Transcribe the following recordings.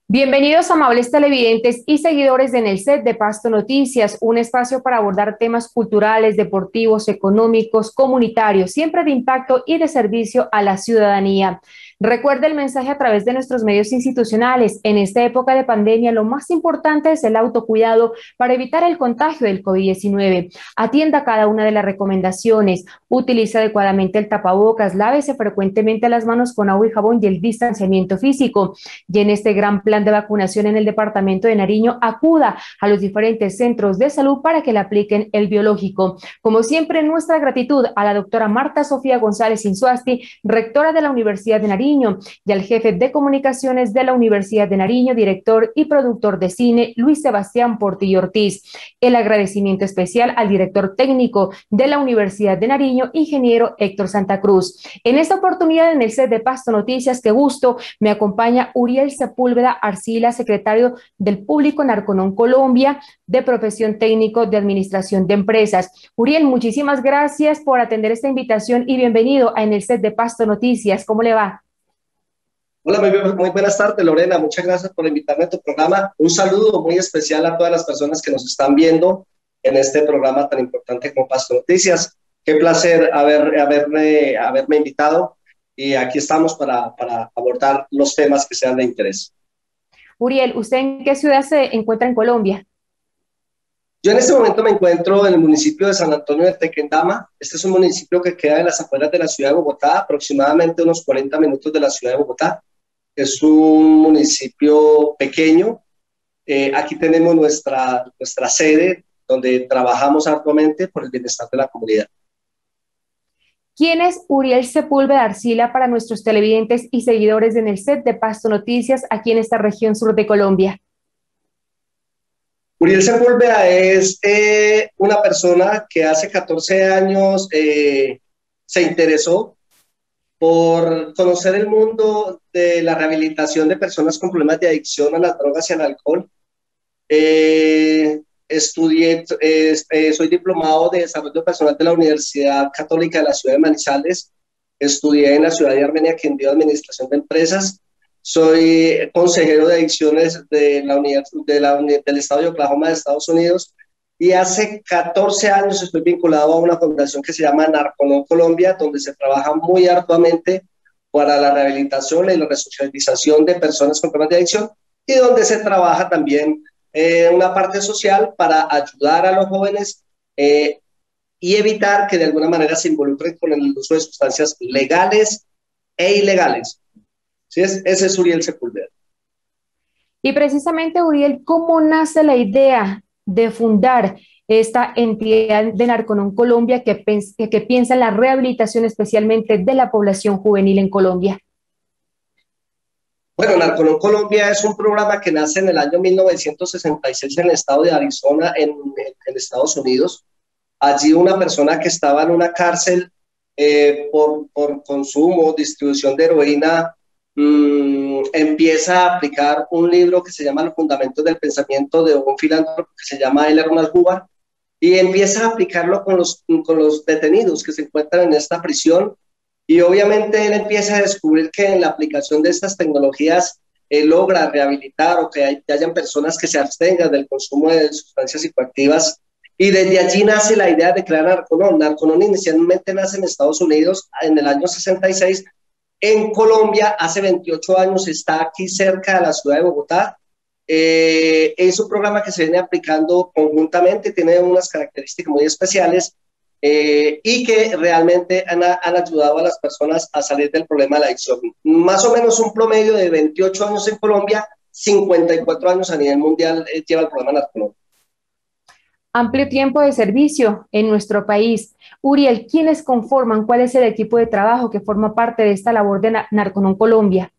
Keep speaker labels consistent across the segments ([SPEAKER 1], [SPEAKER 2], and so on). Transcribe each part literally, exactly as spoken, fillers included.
[SPEAKER 1] Bienvenidos, amables televidentes y seguidores de En el Set de Pasto Noticias, un espacio para abordar temas culturales, deportivos, económicos, comunitarios, siempre de impacto y de servicio a la ciudadanía. Recuerde el mensaje a través de nuestros medios institucionales. En esta época de pandemia, lo más importante es el autocuidado para evitar el contagio del COVID diecinueve. Atienda cada una de las recomendaciones, utilice adecuadamente el tapabocas, lávese frecuentemente las manos con agua y jabón y el distanciamiento físico. Y en este gran plan de vacunación en el departamento de Nariño, acuda a los diferentes centros de salud para que le apliquen el biológico. Como siempre, nuestra gratitud a la doctora Marta Sofía González Insuasti, rectora de la Universidad de Nariño, y al jefe de comunicaciones de la Universidad de Nariño, director y productor de cine, Luis Sebastián Portillo Ortiz. El agradecimiento especial al director técnico de la Universidad de Nariño, ingeniero Héctor Santa Cruz. En esta oportunidad, en el set de Pasto Noticias, qué gusto, me acompaña Uriel Sepúlveda Arcila, secretario del Público Narconon Colombia, de profesión técnico de administración de empresas. Uriel, muchísimas gracias por atender esta invitación y bienvenido a En el Set de Pasto Noticias. ¿Cómo le va?
[SPEAKER 2] Hola, muy, muy buenas tardes, Lorena. Muchas gracias por invitarme a tu programa. Un saludo muy especial a todas las personas que nos están viendo en este programa tan importante como Pasto Noticias. Qué placer haber, haberme, haberme invitado y aquí estamos para, para abordar los temas que sean de interés.
[SPEAKER 1] Uriel, ¿usted en qué ciudad se encuentra en Colombia?
[SPEAKER 2] Yo en este momento me encuentro en el municipio de San Antonio de Tequendama. Este es un municipio que queda en las afueras de la ciudad de Bogotá, aproximadamente unos cuarenta minutos de la ciudad de Bogotá. Es un municipio pequeño. Eh, aquí tenemos nuestra, nuestra sede, donde trabajamos arduamente por el bienestar de la comunidad.
[SPEAKER 1] ¿Quién es Uriel Sepúlveda Arcila para nuestros televidentes y seguidores en el set de Pasto Noticias aquí en esta región sur de Colombia?
[SPEAKER 2] Uriel Sepúlveda es eh, una persona que hace catorce años eh, se interesó por conocer el mundo de la rehabilitación de personas con problemas de adicción a las drogas y al alcohol. Eh, estudié, eh, eh, soy diplomado de desarrollo personal de la Universidad Católica de la ciudad de Manizales. Estudié en la ciudad de Armenia, Quindío, Administración de Empresas. Soy consejero de adicciones de la unidad, de la, del estado de Oklahoma de Estados Unidos. Y hace catorce años estoy vinculado a una fundación que se llama Narconon Colombia, donde se trabaja muy arduamente para la rehabilitación y la resocialización de personas con problemas de adicción y donde se trabaja también eh, una parte social para ayudar a los jóvenes eh, y evitar que de alguna manera se involucren con el uso de sustancias legales e ilegales. ¿Sí es? Ese es Uriel Sepúlveda.
[SPEAKER 1] Y precisamente, Uriel, ¿cómo nace la idea de fundar esta entidad de Narconon Colombia que, que piensa en la rehabilitación especialmente de la población juvenil en Colombia?
[SPEAKER 2] Bueno, Narconon Colombia es un programa que nace en el año mil novecientos sesenta y seis en el estado de Arizona, en, en, en Estados Unidos. Allí una persona que estaba en una cárcel eh, por, por consumo, distribución de heroína, mmm, empieza a aplicar un libro que se llama Los Fundamentos del Pensamiento de un filántropo que se llama L. Ronald Hubbard, y empieza a aplicarlo con los, con los detenidos que se encuentran en esta prisión. Y obviamente él empieza a descubrir que en la aplicación de estas tecnologías eh, logra rehabilitar o que, hay, que hayan personas que se abstengan del consumo de sustancias psicoactivas. Y desde allí nace la idea de crear Narconon. Narconon inicialmente nace en Estados Unidos en el año sesenta y seis. En Colombia hace veintiocho años, está aquí cerca de la ciudad de Bogotá. Eh, es un programa que se viene aplicando conjuntamente, tiene unas características muy especiales. Eh, y que realmente han, han ayudado a las personas a salir del problema de la adicción. Más o menos un promedio de veintiocho años en Colombia, cincuenta y cuatro años a nivel mundial eh, lleva el programa Narconon.
[SPEAKER 1] Amplio tiempo de servicio en nuestro país. Uriel, ¿quiénes conforman? ¿Cuál es el equipo de trabajo que forma parte de esta labor de Narconon Colombia?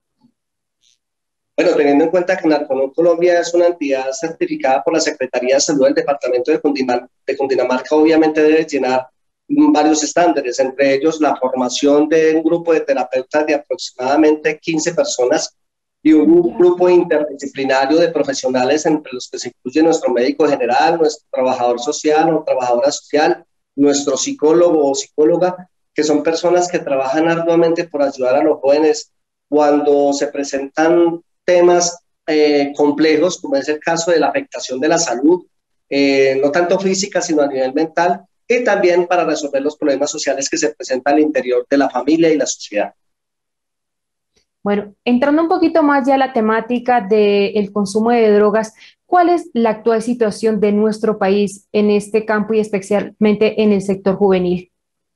[SPEAKER 2] Bueno, teniendo en cuenta que Narconon Colombia es una entidad certificada por la Secretaría de Salud del Departamento de Cundinamarca, de Cundinamarca obviamente debe llenar varios estándares, entre ellos la formación de un grupo de terapeutas de aproximadamente quince personas y un grupo interdisciplinario de profesionales entre los que se incluye nuestro médico general, nuestro trabajador social o trabajadora social, nuestro psicólogo o psicóloga, que son personas que trabajan arduamente por ayudar a los jóvenes cuando se presentan temas eh, complejos, como es el caso de la afectación de la salud, eh, no tanto física, sino a nivel mental, y también para resolver los problemas sociales que se presentan al interior de la familia y la sociedad.
[SPEAKER 1] Bueno, entrando un poquito más ya a la temática del consumo de drogas, ¿cuál es la actual situación de nuestro país en este campo y especialmente en el sector juvenil?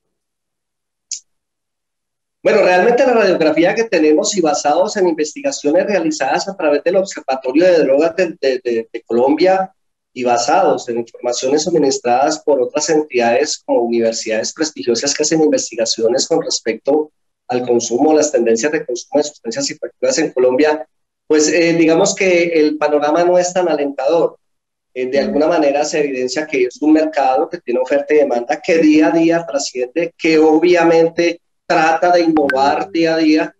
[SPEAKER 2] Bueno, realmente la radiografía que tenemos y basados en investigaciones realizadas a través del Observatorio de Drogas de, de, de, de Colombia y basados en informaciones suministradas por otras entidades como universidades prestigiosas que hacen investigaciones con respecto al consumo, las tendencias de consumo de sustancias psicoactivas en Colombia, pues eh, digamos que el panorama no es tan alentador. Eh, de alguna manera se evidencia que es un mercado que tiene oferta y demanda, que día a día trasciende, que obviamente trata de innovar día a día.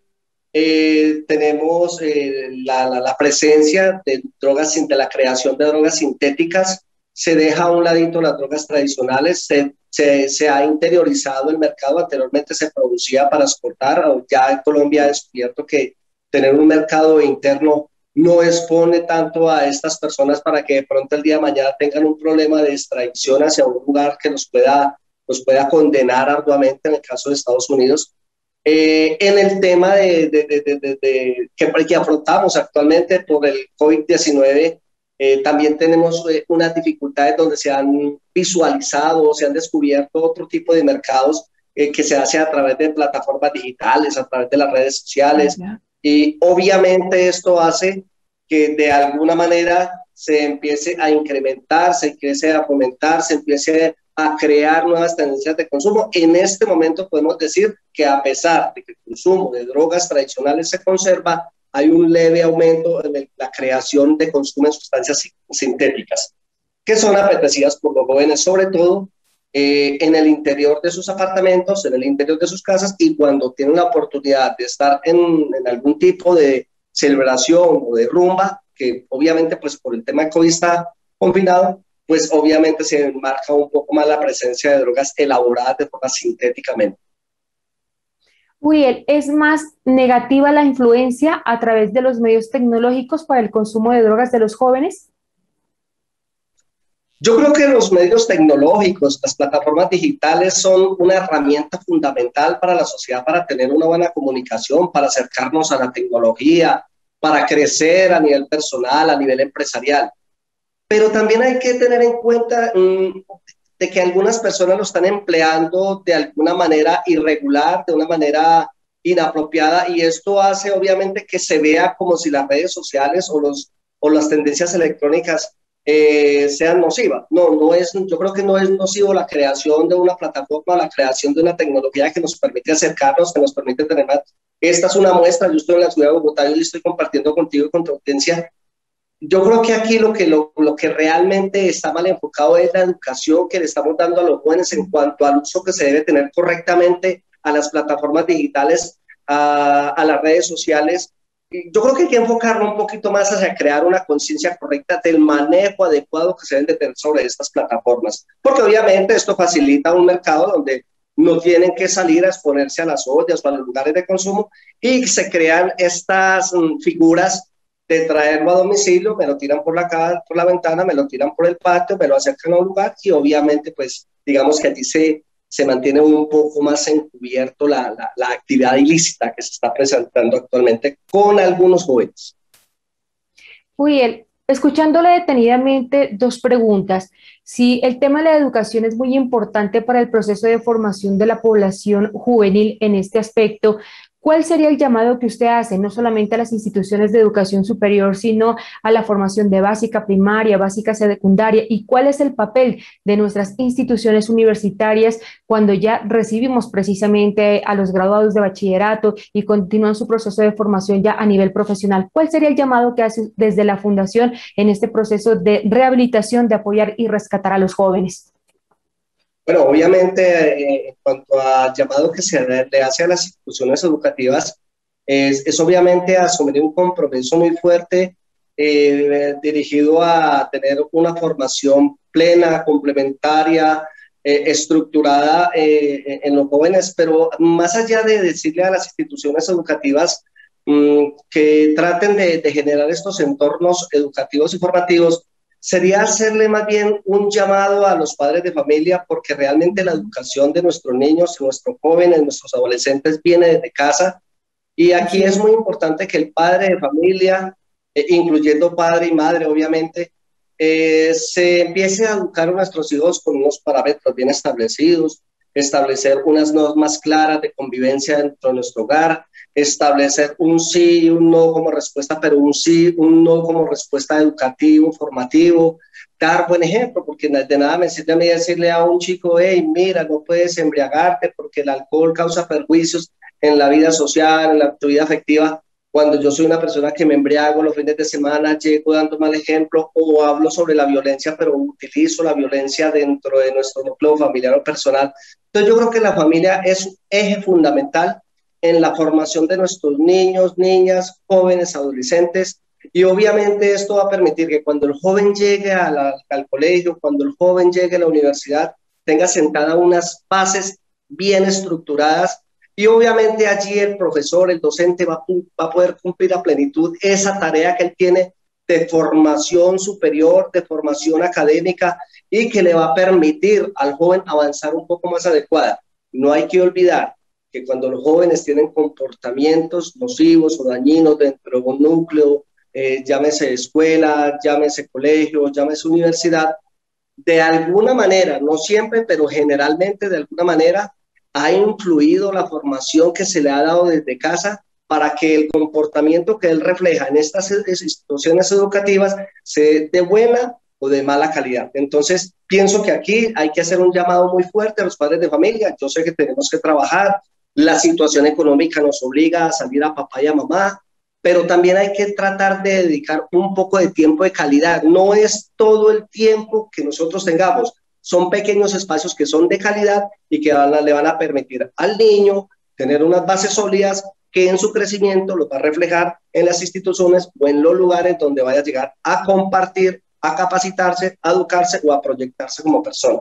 [SPEAKER 2] Eh, tenemos eh, la, la, la presencia de drogas, de la creación de drogas sintéticas, se deja a un ladito las drogas tradicionales, se, se, se ha interiorizado el mercado, anteriormente se producía para exportar, ya en Colombia ha descubierto que tener un mercado interno no expone tanto a estas personas para que de pronto el día de mañana tengan un problema de extradición hacia un lugar que los pueda, los pueda condenar arduamente en el caso de Estados Unidos. Eh, en el tema de, de, de, de, de, de que, que afrontamos actualmente por el COVID diecinueve, eh, también tenemos eh, unas dificultades donde se han visualizado o se han descubierto otro tipo de mercados eh, que se hace a través de plataformas digitales, a través de las redes sociales. Uh-huh. Y obviamente esto hace que de alguna manera se empiece a incrementar, se empiece a fomentar, se empiece a crear nuevas tendencias de consumo. En este momento podemos decir que a pesar de que el consumo de drogas tradicionales se conserva, hay un leve aumento en la creación de consumo de sustancias sintéticas, que son apetecidas por los jóvenes, sobre todo eh, en el interior de sus apartamentos, en el interior de sus casas, y cuando tienen la oportunidad de estar en, en algún tipo de celebración o de rumba, que obviamente pues por el tema de COVID está confinado, pues obviamente se marca un poco más la presencia de drogas elaboradas de forma sintéticamente.
[SPEAKER 1] Uriel, ¿es más negativa la influencia a través de los medios tecnológicos para el consumo de drogas de los jóvenes?
[SPEAKER 2] Yo creo que los medios tecnológicos, las plataformas digitales son una herramienta fundamental para la sociedad, para tener una buena comunicación, para acercarnos a la tecnología, para crecer a nivel personal, a nivel empresarial. Pero también hay que tener en cuenta mmm, de que algunas personas lo están empleando de alguna manera irregular, de una manera inapropiada, y esto hace obviamente que se vea como si las redes sociales o, los, o las tendencias electrónicas eh, sean nocivas. No, no es, yo creo que no es nocivo la creación de una plataforma, la creación de una tecnología que nos permite acercarnos, que nos permite tener más. Esta es una muestra, yo estoy en la ciudad de Bogotá y estoy compartiendo contigo y con tu audiencia. Yo creo que aquí lo que, lo, lo que realmente está mal enfocado es la educación que le estamos dando a los jóvenes en cuanto al uso que se debe tener correctamente a las plataformas digitales, a, a las redes sociales. Yo creo que hay que enfocarlo un poquito más hacia crear una conciencia correcta del manejo adecuado que se deben de tener sobre estas plataformas, porque obviamente esto facilita un mercado donde no tienen que salir a exponerse a las ollas o a los lugares de consumo y se crean estas um, figuras de traerlo a domicilio, me lo tiran por la, casa, por la ventana, me lo tiran por el patio, me lo acercan a un lugar y obviamente pues digamos que allí se, se mantiene un poco más encubierto la, la, la actividad ilícita que se está presentando actualmente con algunos jóvenes.
[SPEAKER 1] Uriel, escuchándole detenidamente, dos preguntas. Si el tema de la educación es muy importante para el proceso de formación de la población juvenil en este aspecto, ¿cuál sería el llamado que usted hace, no solamente a las instituciones de educación superior, sino a la formación de básica primaria, básica secundaria? ¿Y cuál es el papel de nuestras instituciones universitarias cuando ya recibimos precisamente a los graduados de bachillerato y continúan su proceso de formación ya a nivel profesional? ¿Cuál sería el llamado que hace desde la Fundación en este proceso de rehabilitación, de apoyar y rescatar a los jóvenes?
[SPEAKER 2] Bueno, obviamente, eh, en cuanto al llamado que se le hace a las instituciones educativas, es, es obviamente asumir un compromiso muy fuerte eh, dirigido a tener una formación plena, complementaria, eh, estructurada eh, en los jóvenes, pero más allá de decirle a las instituciones educativas mmm, que traten de, de generar estos entornos educativos y formativos, sería hacerle más bien un llamado a los padres de familia, porque realmente la educación de nuestros niños, de nuestros jóvenes, de nuestros adolescentes viene desde casa. Y aquí
[SPEAKER 1] Así
[SPEAKER 2] es
[SPEAKER 1] es.
[SPEAKER 2] muy importante que el padre de familia, eh, incluyendo padre y madre, obviamente, eh, se empiece a educar a nuestros hijos con unos parámetros bien establecidos, establecer unas normas claras de convivencia dentro de nuestro hogar, establecer un sí y un no como respuesta, pero un sí, un no como respuesta educativo, formativo, dar buen ejemplo, porque de nada me sirve a mí decirle a un chico, hey, mira, no puedes embriagarte porque el alcohol causa perjuicios en la vida social, en la vida afectiva, cuando yo soy una persona que me embriago los fines de semana, llego dando mal ejemplo o hablo sobre la violencia, pero utilizo la violencia dentro de nuestro núcleo familiar o personal. Entonces yo creo que la familia es un eje fundamental en la formación de nuestros niños, niñas, jóvenes, adolescentes, y obviamente esto va a permitir que cuando el joven llegue a la, al colegio, cuando el joven llegue a la universidad, tenga sentadas unas bases bien estructuradas. Y obviamente allí el profesor, el docente va, va a poder cumplir a plenitud esa tarea que él tiene de formación superior, de formación académica, y que le va a permitir al joven avanzar un poco más adecuada. No hay que olvidar que cuando los jóvenes tienen comportamientos nocivos o dañinos dentro de un núcleo, eh, llámese escuela, llámese colegio, llámese universidad, de alguna manera, no siempre, pero generalmente de alguna manera, ha influido la formación que se le ha dado desde casa para que el comportamiento que él refleja en estas instituciones educativas sea de buena o de mala calidad. Entonces, pienso que aquí hay que hacer un llamado muy fuerte a los padres de familia. Yo sé que tenemos que trabajar, la situación económica nos obliga a salir a papá y a mamá, pero también hay que tratar de dedicar un poco de tiempo de calidad. No es todo el tiempo que nosotros tengamos, son pequeños espacios que son de calidad y que van a, le van a permitir al niño tener unas bases sólidas que en su crecimiento lo va a reflejar en las instituciones o en los lugares donde vaya a llegar a compartir, a capacitarse, a educarse o a proyectarse como persona.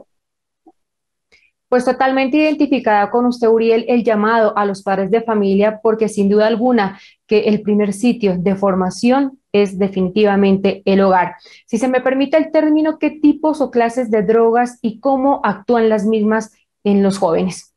[SPEAKER 1] Pues totalmente identificada con usted, Uriel, el llamado a los padres de familia, porque sin duda alguna que el primer sitio de formación es definitivamente el hogar. Si se me permite el término, ¿qué tipos o clases de drogas y cómo actúan las mismas en los jóvenes?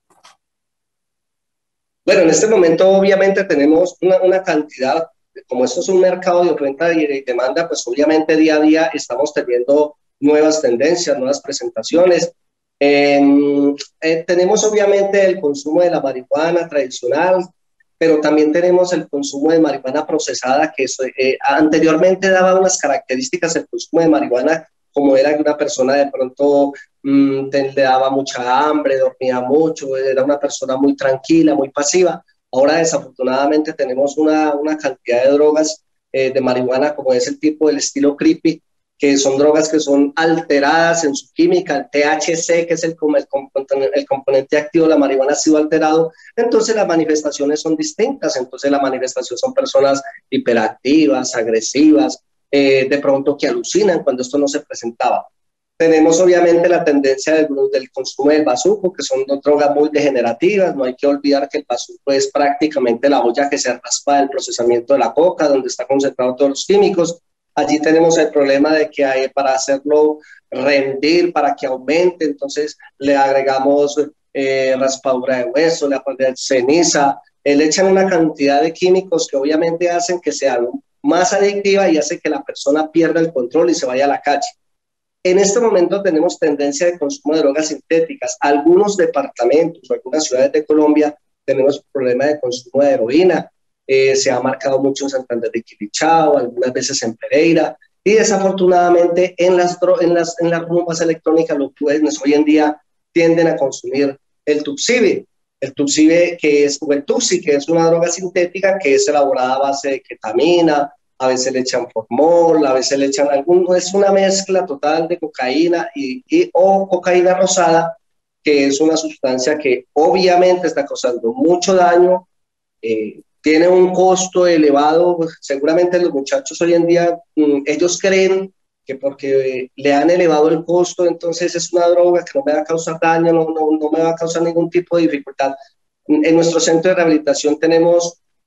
[SPEAKER 2] Bueno, en este momento obviamente tenemos una, una cantidad, como esto es un mercado de oferta y demanda, pues obviamente día a día estamos teniendo nuevas tendencias, nuevas presentaciones. Eh, eh, tenemos obviamente el consumo de la marihuana tradicional, pero también tenemos el consumo de marihuana procesada, que eso, eh, anteriormente daba unas características del consumo de marihuana, como era que una persona de pronto mmm, te, le daba mucha hambre, dormía mucho, era una persona muy tranquila, muy pasiva. Ahora desafortunadamente tenemos una, una cantidad de drogas eh, de marihuana, como es el tipo del estilo creepy, que son drogas que son alteradas en su química, el T H C, que es el, el, componente, el componente activo de la marihuana, ha sido alterado, entonces las manifestaciones son distintas, entonces la manifestación son personas hiperactivas, agresivas, eh, de pronto que alucinan cuando esto no se presentaba. Tenemos obviamente la tendencia del, del consumo del bazuco, que son dos drogas muy degenerativas. No hay que olvidar que el bazuco es prácticamente la olla que se raspa del procesamiento de la coca, donde está concentrado todos los químicos. Allí tenemos el problema de que hay, para hacerlo rendir, para que aumente, entonces le agregamos eh, raspadura de hueso, le ponemos ceniza, eh, le echan una cantidad de químicos que obviamente hacen que sea más adictiva y hace que la persona pierda el control y se vaya a la calle. En este momento tenemos tendencia de consumo de drogas sintéticas. Algunos departamentos o algunas ciudades de Colombia tenemos problema de consumo de heroína. Eh, se ha marcado mucho en Santander de Quilichao, algunas veces en Pereira, y desafortunadamente en las, en las, en las rumbas electrónicas los jóvenes hoy en día tienden a consumir el Tuxibe. El Tuxibe, que es, o el Tuxi, que es una droga sintética que es elaborada a base de ketamina, a veces le echan formol, a veces le echan algún, es una mezcla total de cocaína y, y, o cocaína rosada, que es una sustancia que obviamente está causando mucho daño, eh, tiene un costo elevado. Pues seguramente los muchachos hoy en día, mmm, ellos creen que porque le han elevado el costo, entonces es una droga que no me va a causar daño, no, no, no me va a causar ningún tipo de dificultad. En nuestro centro de rehabilitación tenemos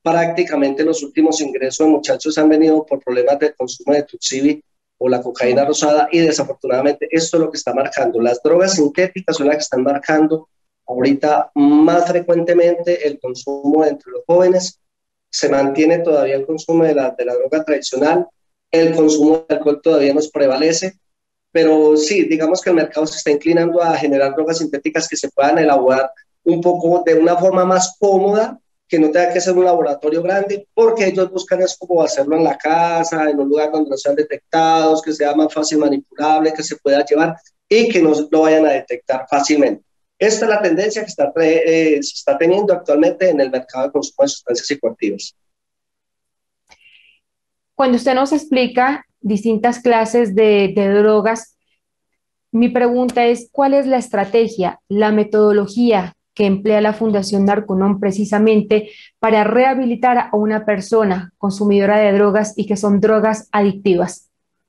[SPEAKER 2] prácticamente los últimos ingresos de muchachos han venido por problemas de consumo de Tuxibi o la cocaína rosada, y desafortunadamente esto es lo que está marcando. Las drogas sintéticas son las que están marcando ahorita más frecuentemente el consumo entre los jóvenes. Se mantiene todavía el consumo de la, de la droga tradicional, el consumo de alcohol todavía nos prevalece, pero sí, digamos que el mercado se está inclinando a generar drogas sintéticas que se puedan elaborar un poco de una forma más cómoda, que no tenga que ser un laboratorio grande, porque ellos buscan es como hacerlo en la casa, en un lugar donde no sean detectados, que sea más fácil manipulable, que se pueda llevar y que no lo vayan a detectar fácilmente. Esta es la tendencia que está, eh, se está teniendo actualmente en el mercado de consumo de sustancias psicoactivas.
[SPEAKER 1] Cuando usted nos explica distintas clases de, de drogas, mi pregunta es, ¿cuál es la estrategia, la metodología que emplea la Fundación Narconon precisamente para rehabilitar a una persona consumidora de drogas y que son drogas adictivas?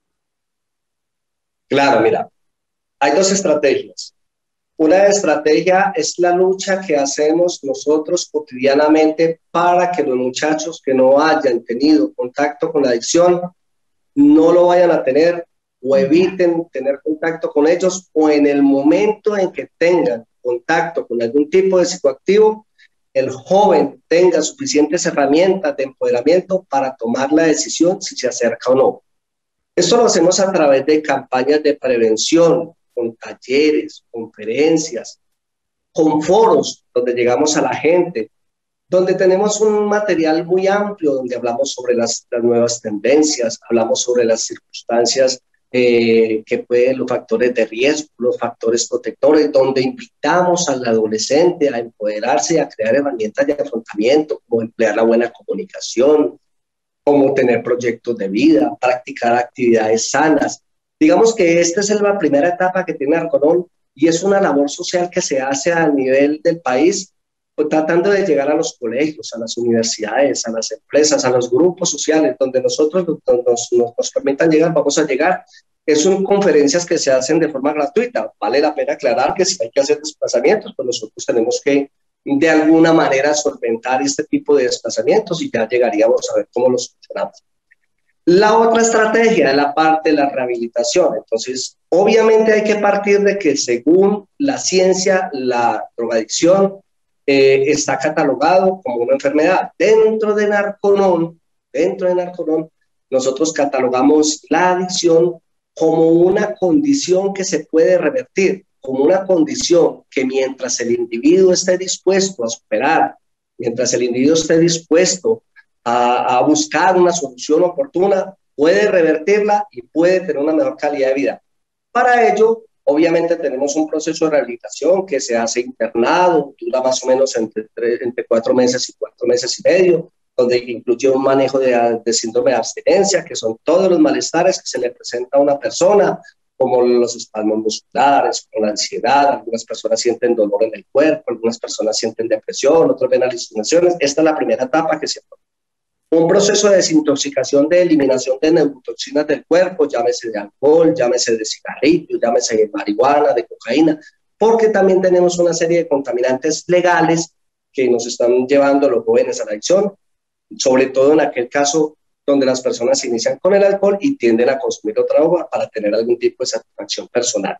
[SPEAKER 2] Claro, mira, hay dos estrategias. Una estrategia es la lucha que hacemos nosotros cotidianamente para que los muchachos que no hayan tenido contacto con la adicción no lo vayan a tener o eviten tener contacto con ellos, o en el momento en que tengan contacto con algún tipo de psicoactivo, el joven tenga suficientes herramientas de empoderamiento para tomar la decisión si se acerca o no. Esto lo hacemos a través de campañas de prevención, con talleres, conferencias, con foros donde llegamos a la gente, donde tenemos un material muy amplio, donde hablamos sobre las, las nuevas tendencias, hablamos sobre las circunstancias eh, que pueden, los factores de riesgo, los factores protectores, donde invitamos al adolescente a empoderarse y a crear herramientas de afrontamiento, como emplear la buena comunicación, como tener proyectos de vida, practicar actividades sanas. Digamos que esta es la primera etapa que tiene Narconon, y es una labor social que se hace a nivel del país, pues, tratando de llegar a los colegios, a las universidades, a las empresas, a los grupos sociales, donde nosotros nos, nos, nos permitan llegar, vamos a llegar. Son conferencias que se hacen de forma gratuita. Vale la pena aclarar que si hay que hacer desplazamientos, pues nosotros tenemos que de alguna manera solventar este tipo de desplazamientos y ya llegaríamos a ver cómo lo solucionamos. La otra estrategia es la parte de la rehabilitación. Entonces, obviamente hay que partir de que según la ciencia, la drogadicción eh, está catalogado como una enfermedad. Dentro de Narconon, dentro de Narconon, nosotros catalogamos la adicción como una condición que se puede revertir, como una condición que mientras el individuo esté dispuesto a superar, mientras el individuo esté dispuesto a, a buscar una solución oportuna, puede revertirla y puede tener una mejor calidad de vida. Para ello, obviamente tenemos un proceso de rehabilitación que se hace internado, dura más o menos entre, entre cuatro meses y cuatro meses y medio, donde incluye un manejo de, de síndrome de abstinencia, que son todos los malestares que se le presenta a una persona, como los espasmos musculares, como la ansiedad. Algunas personas sienten dolor en el cuerpo, algunas personas sienten depresión, otros ven alucinaciones. Esta es la primera etapa que se hace. Un proceso de desintoxicación, de eliminación de neurotoxinas del cuerpo, llámese de alcohol, llámese de cigarrillos, llámese de marihuana, de cocaína, porque también tenemos una serie de contaminantes legales que nos están llevando a los jóvenes a la adicción, sobre todo en aquel caso donde las personas se inician con el alcohol y tienden a consumir otra droga para tener algún tipo de satisfacción personal.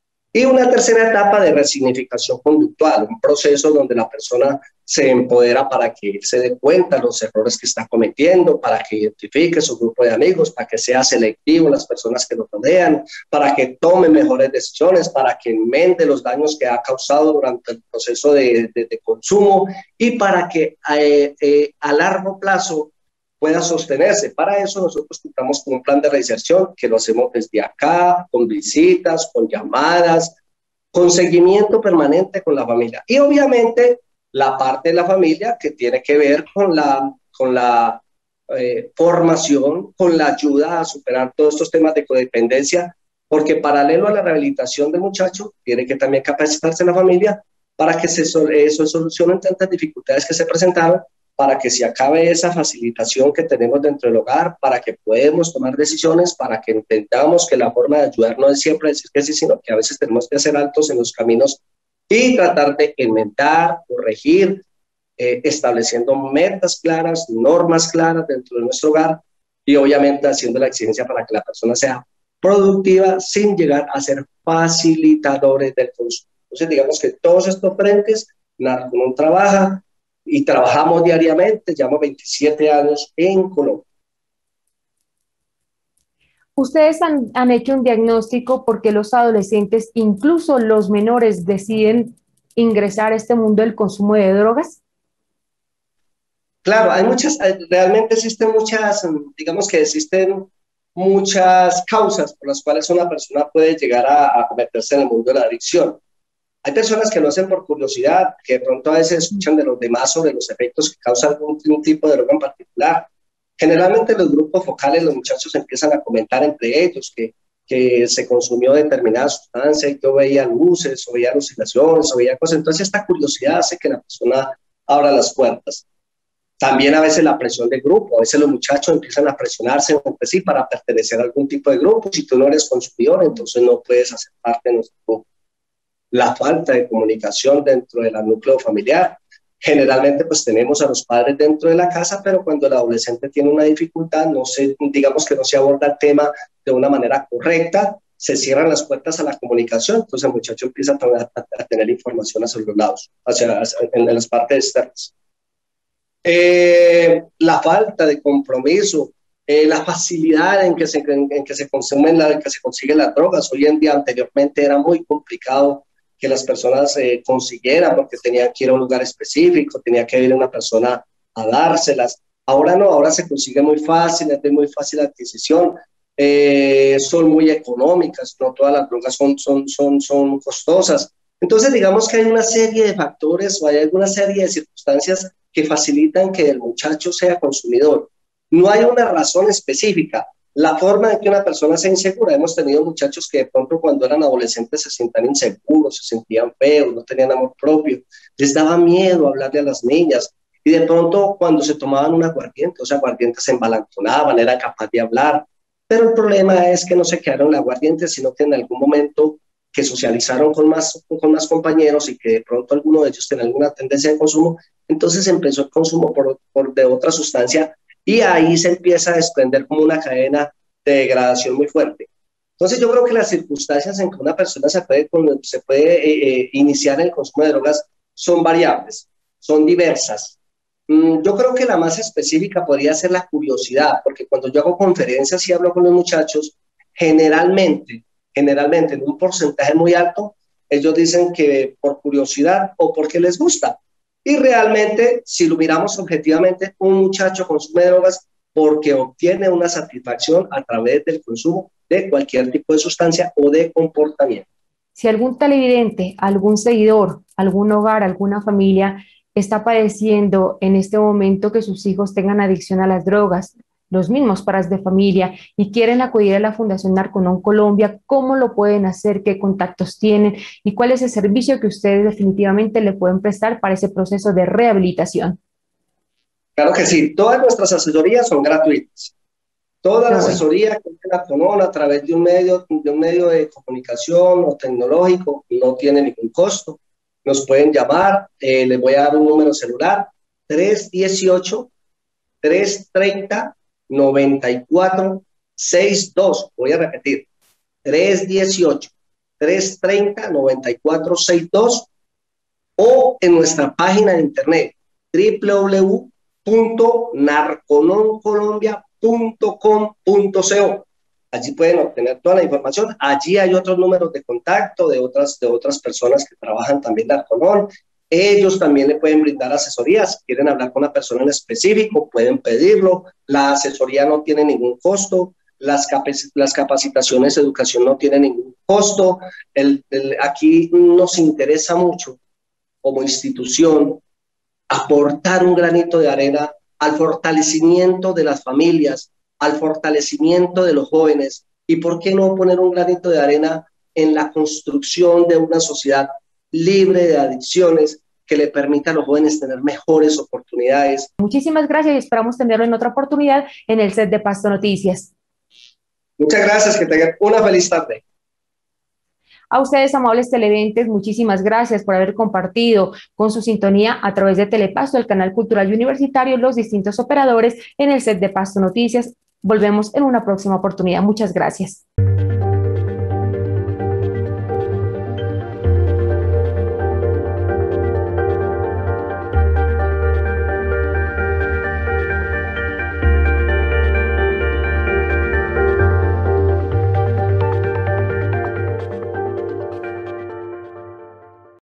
[SPEAKER 2] Y una tercera etapa de resignificación conductual, un proceso donde la persona se empodera para que se dé cuenta de los errores que está cometiendo, para que identifique su grupo de amigos, para que sea selectivo en las personas que lo rodean, para que tome mejores decisiones, para que enmende los daños que ha causado durante el proceso de, de, de consumo, y para que eh, eh, a largo plazo pueda sostenerse. Para eso nosotros contamos con un plan de reinserción que lo hacemos desde acá, con visitas, con llamadas, con seguimiento permanente con la familia. Y obviamente la parte de la familia que tiene que ver con la, con la eh, formación, con la ayuda a superar todos estos temas de codependencia, porque paralelo a la rehabilitación del muchacho, tiene que también capacitarse la familia para que se, eso solucionen tantas dificultades que se presentaron, para que se acabe esa facilitación que tenemos dentro del hogar, para que podamos tomar decisiones, para que entendamos que la forma de ayudar no es siempre decir que sí, sino que a veces tenemos que hacer altos en los caminos y tratar de enmendar, corregir eh, estableciendo metas claras, normas claras dentro de nuestro hogar y obviamente haciendo la exigencia para que la persona sea productiva sin llegar a ser facilitadores del consumo. Entonces, digamos que todos estos frentes, Narconon trabaja y trabajamos diariamente, llevamos veintisiete años en Colombia.
[SPEAKER 1] Ustedes han, han hecho un diagnóstico porque los adolescentes, incluso los menores, deciden ingresar a este mundo del consumo de drogas.
[SPEAKER 2] Claro, hay muchas, realmente existen muchas, digamos que existen muchas causas por las cuales una persona puede llegar a, a meterse en el mundo de la adicción. Hay personas que lo hacen por curiosidad, que de pronto a veces escuchan de los demás sobre los efectos que causa algún un tipo de droga en particular. Generalmente los grupos focales, los muchachos empiezan a comentar entre ellos que, que se consumió determinada sustancia y yo veía luces, o veía alucinaciones, o veía cosas. Entonces esta curiosidad hace que la persona abra las puertas. También a veces la presión de grupo, a veces los muchachos empiezan a presionarse entre sí para pertenecer a algún tipo de grupo. Si tú no eres consumidor, entonces no puedes hacer parte de nuestro grupo. La falta de comunicación dentro del núcleo familiar. Generalmente pues tenemos a los padres dentro de la casa, pero cuando el adolescente tiene una dificultad, no se, digamos que no se aborda el tema de una manera correcta, se cierran las puertas a la comunicación, entonces el muchacho empieza a, a, a tener información hacia los lados, hacia, hacia en, en las partes externas. Eh, la falta de compromiso, eh, la facilidad en que se, en, en que se consumen, la, en que se consiguen las drogas. Hoy en día, anteriormente era muy complicado que las personas eh, consiguieran porque tenían que ir a un lugar específico, tenía que ir una persona a dárselas. Ahora no, ahora se consigue muy fácil, es de muy fácil adquisición, eh, son muy económicas, no todas las drogas son, son, son, son costosas. Entonces, digamos que hay una serie de factores o hay alguna serie de circunstancias que facilitan que el muchacho sea consumidor. No hay una razón específica. La forma en que una persona sea insegura, hemos tenido muchachos que de pronto cuando eran adolescentes se sentían inseguros, se sentían feos, no tenían amor propio, les daba miedo hablarle a las niñas y de pronto cuando se tomaban un aguardiente, o sea, aguardientes se embalantonaban, eran capaces de hablar, pero el problema es que no se quedaron en el aguardiente, sino que en algún momento que socializaron con más, con más compañeros y que de pronto alguno de ellos tenía alguna tendencia de consumo, entonces empezó el consumo por, por de otra sustancia y ahí se empieza a desprender como una cadena de degradación muy fuerte. Entonces yo creo que las circunstancias en que una persona se puede, se puede eh, iniciar en el consumo de drogas son variables, son diversas. Mm, yo creo que la más específica podría ser la curiosidad, porque cuando yo hago conferencias y hablo con los muchachos, generalmente, generalmente en un porcentaje muy alto, ellos dicen que por curiosidad o porque les gusta. Y realmente, si lo miramos objetivamente, un muchacho consume drogas porque obtiene una satisfacción a través del consumo de cualquier tipo de sustancia o de comportamiento.
[SPEAKER 1] Si algún televidente, algún seguidor, algún hogar, alguna familia está padeciendo en este momento que sus hijos tengan adicción a las drogas, los mismos padres de familia, y quieren acudir a la Fundación Narconon Colombia, ¿cómo lo pueden hacer? ¿Qué contactos tienen? ¿Y cuál es el servicio que ustedes definitivamente le pueden prestar para ese proceso de rehabilitación?
[SPEAKER 2] Claro que sí, todas nuestras asesorías son gratuitas. Toda la
[SPEAKER 1] Bueno.
[SPEAKER 2] asesoría que tiene Narconon a través de un medio, de un medio de comunicación o tecnológico no tiene ningún costo. Nos pueden llamar, eh, les voy a dar un número celular, tres uno ocho, tres tres cero, nueve cuatro seis dos. Voy a repetir, tres uno ocho, tres tres cero, nueve cuatro seis dos o en nuestra página de internet w w w punto narconon colombia punto com punto co. Allí pueden obtener toda la información. Allí hay otros números de contacto de otras, de otras personas que trabajan también en Narconon. Ellos también le pueden brindar asesorías. Si quieren hablar con una persona en específico, pueden pedirlo. La asesoría no tiene ningún costo. Las, capac las capacitaciones de educación no tienen ningún costo. El, el, aquí nos interesa mucho, como institución, aportar un granito de arena al fortalecimiento de las familias, al fortalecimiento de los jóvenes y por qué no poner un granito de arena en la construcción de una sociedad libre de adicciones que le permita a los jóvenes tener mejores oportunidades.
[SPEAKER 1] Muchísimas gracias y esperamos tenerlo en otra oportunidad en el set de Pasto Noticias.
[SPEAKER 2] Muchas gracias, que tengan una feliz tarde.
[SPEAKER 1] A ustedes, amables televidentes, muchísimas gracias por haber compartido con su sintonía a través de Telepasto, el canal cultural y universitario, los distintos operadores en el set de Pasto Noticias. Volvemos en una próxima oportunidad. Muchas gracias.